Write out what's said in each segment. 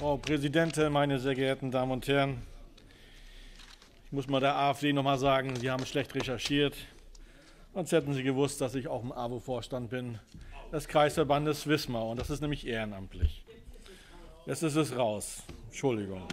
Frau Präsidentin, meine sehr geehrten Damen und Herren! Ich muss mal der AfD noch mal sagen, Sie haben schlecht recherchiert. Sonst hätten Sie gewusst, dass ich auch im AWO-Vorstand bin, des Kreisverbandes Wismar. Und das ist nämlich ehrenamtlich. Jetzt ist es raus. Entschuldigung.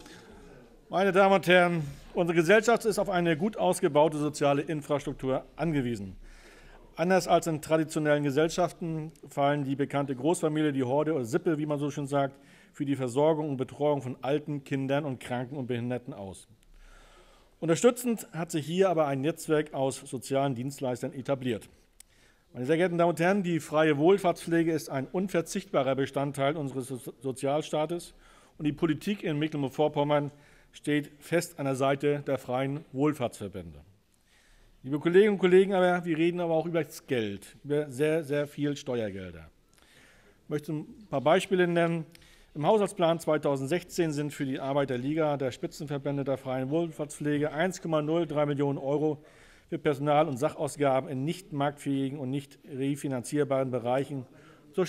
Meine Damen und Herren, unsere Gesellschaft ist auf eine gut ausgebaute soziale Infrastruktur angewiesen. Anders als in traditionellen Gesellschaften fallen die bekannte Großfamilie, die Horde oder Sippe, wie man so schön sagt, für die Versorgung und Betreuung von alten Kindern und Kranken und Behinderten aus. Unterstützend hat sich hier aber ein Netzwerk aus sozialen Dienstleistern etabliert. Meine sehr geehrten Damen und Herren, die freie Wohlfahrtspflege ist ein unverzichtbarer Bestandteil unseres Sozialstaates und die Politik in Mecklenburg-Vorpommern steht fest an der Seite der freien Wohlfahrtsverbände. Liebe Kolleginnen und Kollegen, wir reden aber auch über das Geld, über sehr, sehr viel Steuergelder. Ich möchte ein paar Beispiele nennen. Im Haushaltsplan 2016 sind für die Arbeit der Liga der Spitzenverbände der freien Wohlfahrtspflege 1,03 Millionen € für Personal- und Sachausgaben in nicht marktfähigen und nicht refinanzierbaren Bereichen zur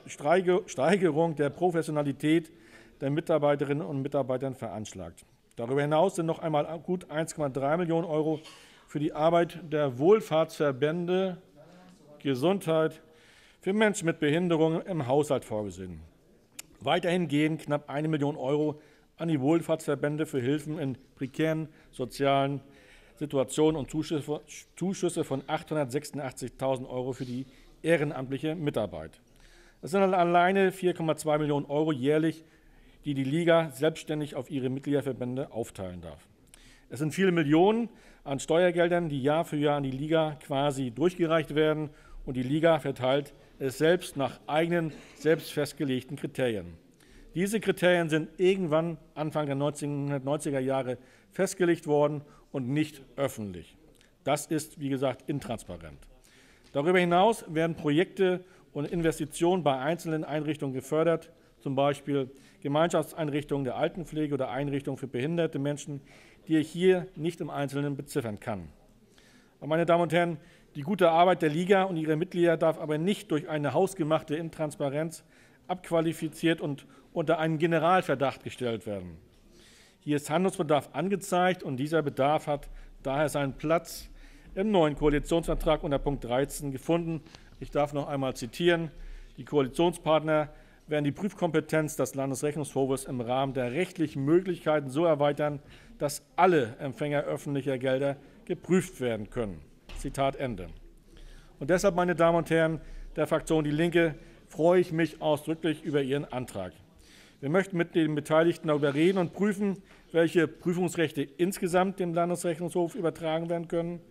Steigerung der Professionalität der Mitarbeiterinnen und Mitarbeitern veranschlagt. Darüber hinaus sind noch einmal gut 1,3 Millionen € für die Arbeit der Wohlfahrtsverbände Gesundheit für Menschen mit Behinderungen im Haushalt vorgesehen. Weiterhin gehen knapp 1 Million € an die Wohlfahrtsverbände für Hilfen in prekären sozialen Situationen und Zuschüsse von 886.000 € für die ehrenamtliche Mitarbeit. Das sind alleine 4,2 Millionen € jährlich, die die Liga selbstständig auf ihre Mitgliederverbände aufteilen darf. Es sind viele Millionen an Steuergeldern, die Jahr für Jahr an die Liga quasi durchgereicht werden, und die Liga verteilt es selbst nach eigenen, selbst festgelegten Kriterien. Diese Kriterien sind irgendwann Anfang der 1990er Jahre festgelegt worden und nicht öffentlich. Das ist, wie gesagt, intransparent. Darüber hinaus werden Projekte und Investitionen bei einzelnen Einrichtungen gefördert, zum Beispiel Gemeinschaftseinrichtungen der Altenpflege oder Einrichtungen für behinderte Menschen, die ich hier nicht im Einzelnen beziffern kann. Meine Damen und Herren, die gute Arbeit der Liga und ihrer Mitglieder darf aber nicht durch eine hausgemachte Intransparenz abqualifiziert und unter einen Generalverdacht gestellt werden. Hier ist Handlungsbedarf angezeigt, und dieser Bedarf hat daher seinen Platz im neuen Koalitionsvertrag unter Punkt 13 gefunden. Ich darf noch einmal zitieren: Die Koalitionspartner werden die Prüfkompetenz des Landesrechnungshofes im Rahmen der rechtlichen Möglichkeiten so erweitern, dass alle Empfänger öffentlicher Gelder geprüft werden können. Zitat Ende. Und deshalb, meine Damen und Herren der Fraktion DIE LINKE, freue ich mich ausdrücklich über Ihren Antrag. Wir möchten mit den Beteiligten darüber reden und prüfen, welche Prüfungsrechte insgesamt dem Landesrechnungshof übertragen werden können.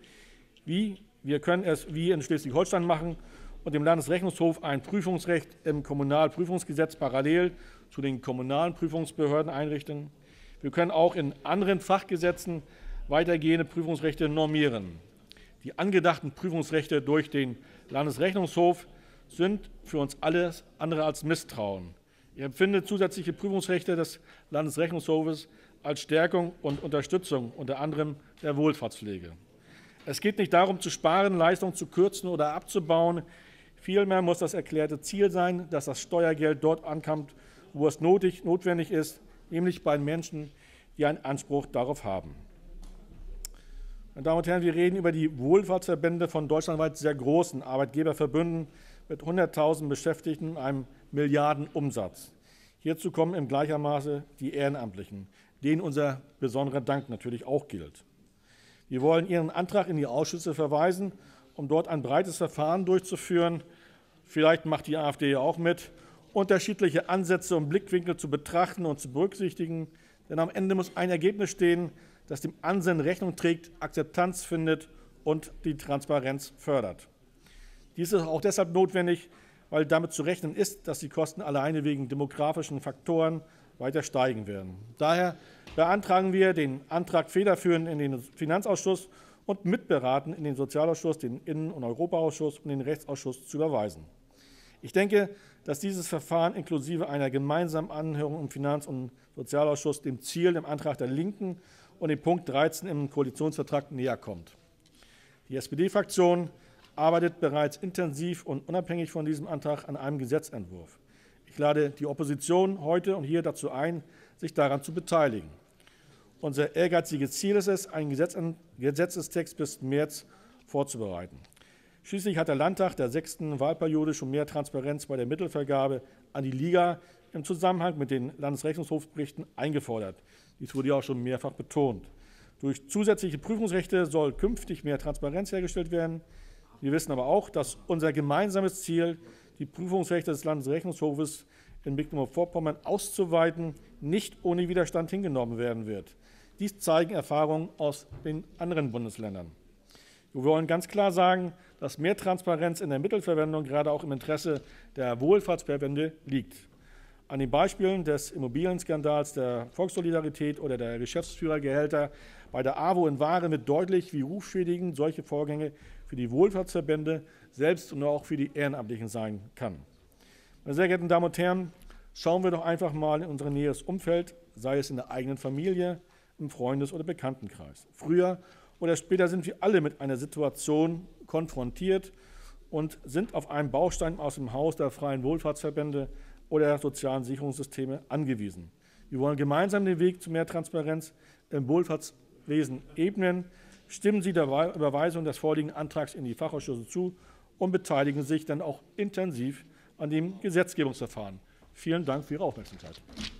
Wir können es wie in Schleswig-Holstein machen und dem Landesrechnungshof ein Prüfungsrecht im Kommunalprüfungsgesetz parallel zu den kommunalen Prüfungsbehörden einrichten. Wir können auch in anderen Fachgesetzen weitergehende Prüfungsrechte normieren. Die angedachten Prüfungsrechte durch den Landesrechnungshof sind für uns alles andere als Misstrauen. Ich empfinde zusätzliche Prüfungsrechte des Landesrechnungshofes als Stärkung und Unterstützung unter anderem der Wohlfahrtspflege. Es geht nicht darum, zu sparen, Leistungen zu kürzen oder abzubauen. Vielmehr muss das erklärte Ziel sein, dass das Steuergeld dort ankommt, wo es notwendig ist, nämlich bei Menschen, die einen Anspruch darauf haben. Meine Damen und Herren, wir reden über die Wohlfahrtsverbände von deutschlandweit sehr großen Arbeitgeberverbünden mit 100.000 Beschäftigten und einem Milliardenumsatz. Hierzu kommen in gleicher Maße die Ehrenamtlichen, denen unser besonderer Dank natürlich auch gilt. Wir wollen Ihren Antrag in die Ausschüsse verweisen, um dort ein breites Verfahren durchzuführen. Vielleicht macht die AfD ja auch mit, unterschiedliche Ansätze und Blickwinkel zu betrachten und zu berücksichtigen. Denn am Ende muss ein Ergebnis stehen, das dem Ansinnen Rechnung trägt, Akzeptanz findet und die Transparenz fördert. Dies ist auch deshalb notwendig, weil damit zu rechnen ist, dass die Kosten alleine wegen demografischen Faktoren weiter steigen werden. Daher beantragen wir, den Antrag federführend in den Finanzausschuss und mitberaten in den Sozialausschuss, den Innen- und Europaausschuss und den Rechtsausschuss zu überweisen. Ich denke, dass dieses Verfahren inklusive einer gemeinsamen Anhörung im Finanz- und Sozialausschuss dem Ziel im Antrag der Linken und dem Punkt 13 im Koalitionsvertrag näher kommt. Die SPD-Fraktion arbeitet bereits intensiv und unabhängig von diesem Antrag an einem Gesetzentwurf. Ich lade die Opposition heute und hier dazu ein, sich daran zu beteiligen. Unser ehrgeiziges Ziel ist es, einen Gesetzestext bis März vorzubereiten. Schließlich hat der Landtag der 6. Wahlperiode schon mehr Transparenz bei der Mittelvergabe an die Liga im Zusammenhang mit den Landesrechnungshofberichten eingefordert. Dies wurde ja auch schon mehrfach betont. Durch zusätzliche Prüfungsrechte soll künftig mehr Transparenz hergestellt werden. Wir wissen aber auch, dass unser gemeinsames Ziel, die Prüfungsrechte des Landesrechnungshofes in Mecklenburg-Vorpommern auszuweiten, nicht ohne Widerstand hingenommen werden wird. Dies zeigen Erfahrungen aus den anderen Bundesländern. Wir wollen ganz klar sagen, dass mehr Transparenz in der Mittelverwendung gerade auch im Interesse der Wohlfahrtsverbände liegt. An den Beispielen des Immobilienskandals der Volkssolidarität oder der Geschäftsführergehälter bei der AWO in Waren wird deutlich, wie rufschädigend solche Vorgänge für die Wohlfahrtsverbände selbst und auch für die Ehrenamtlichen sein kann. Meine sehr geehrten Damen und Herren, schauen wir doch einfach mal in unser näheres Umfeld, sei es in der eigenen Familie, im Freundes- oder Bekanntenkreis. Früher oder später sind wir alle mit einer Situation konfrontiert und sind auf einen Baustein aus dem Haus der freien Wohlfahrtsverbände oder der sozialen Sicherungssysteme angewiesen. Wir wollen gemeinsam den Weg zu mehr Transparenz im Wohlfahrtswesen ebnen. Stimmen Sie der Überweisung des vorliegenden Antrags in die Fachausschüsse zu und beteiligen sich dann auch intensiv an dem Gesetzgebungsverfahren. Vielen Dank für Ihre Aufmerksamkeit.